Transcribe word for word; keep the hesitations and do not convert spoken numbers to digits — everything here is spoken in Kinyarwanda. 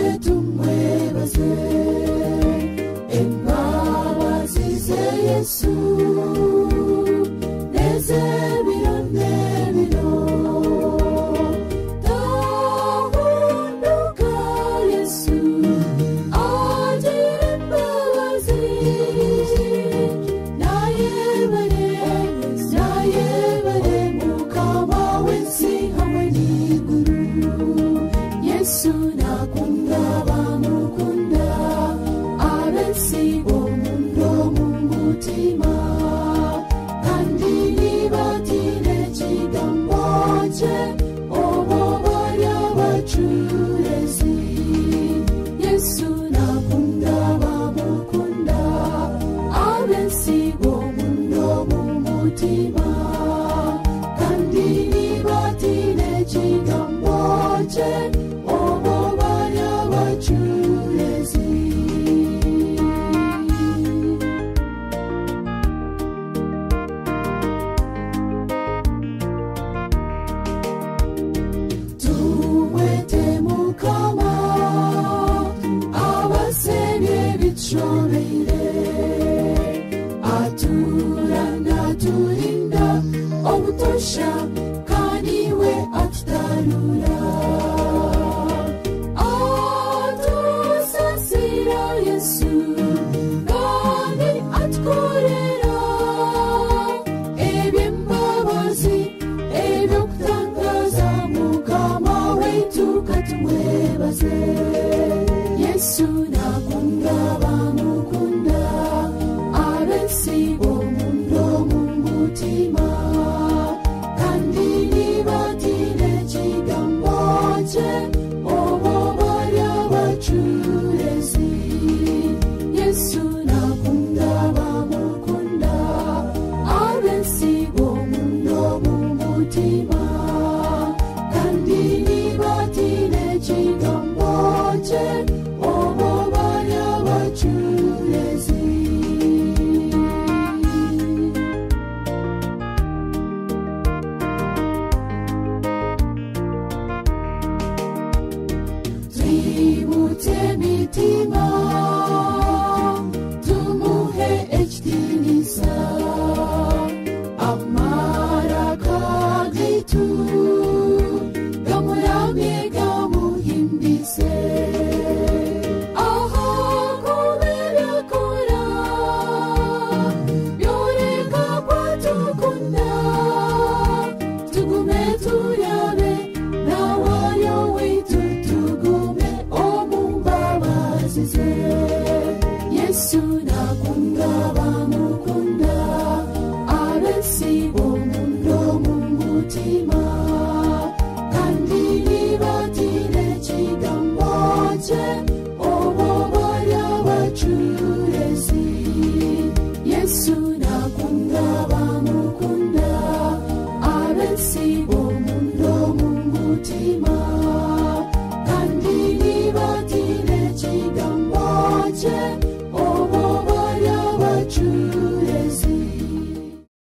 tumwebaze imbabazi ze Yesu neze biro nebiro tahunduka Yesu agira imbabazi nayebare nayebare mukama wensi hamwe n'iguru Yesu nakunda bamukunda abensi bomundo mumutima kandi nibatire kigambo cye obo bari abacurezi Yesu nakunda bamukunda abensi bomundo mumutima kandi nibatire kigambo cye obo bari abacurezi tumwete mukama abasebye bitshobere aturana turinda obutosha kandi we atutarura atusasira Yesu kandi atkorera eby'imbabazi ebyo kutangaza mukama wetu katumwebaze Yesu nakunda bamukunda abensi bomundo mumutima kandi nibatire kigambo cye obo bari abacurezi Yesu nakunda bamukunda abensi bomundo mumutima kandi nibatire kigambo cye obo bari abacurezi twimute mitima tumuhe ekitiinisa amaraka gaitu gamuramye gamuhimbise aho kuberakora byoreka kwatukunda tugume turabe nawayo witu tugume omumbabazi ze Yesu nakunda bamukunda abensi bomundo mumutima kandi nibatire kigambo cye